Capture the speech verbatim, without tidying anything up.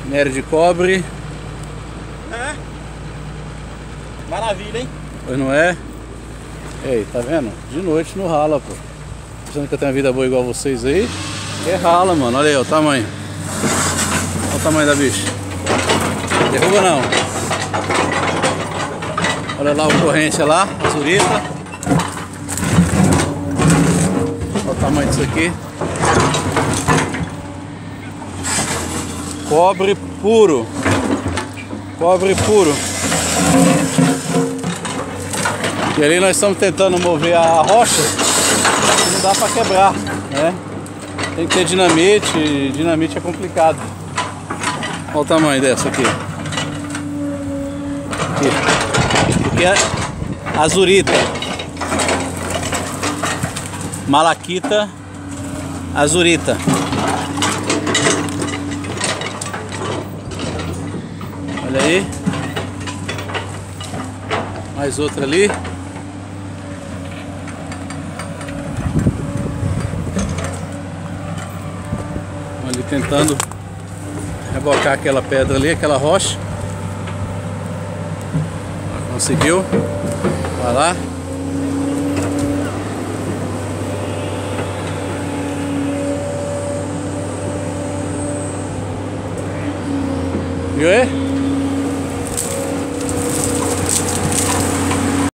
Minério de cobre. É. Maravilha, hein? Pois não é? Ei, tá vendo? De noite no rala, pô. Pensando que eu tenho uma vida boa igual vocês aí. É rala, mano. Olha aí, ó, o tamanho. Olha o tamanho da bicha. Derruba não. Olha lá a ocorrência lá, a zurita. Olha o tamanho disso aqui. Cobre puro. Cobre puro. E ali nós estamos tentando mover a rocha. Não dá para quebrar, né? Tem que ter dinamite. Dinamite é complicado. Olha o tamanho dessa aqui. Aqui. Aqui é azurita. Malaquita azurita. Olha aí. Mais outra ali. Ali tentando rebocar aquela pedra ali, aquela rocha. Conseguiu. Vai lá. Viu aí?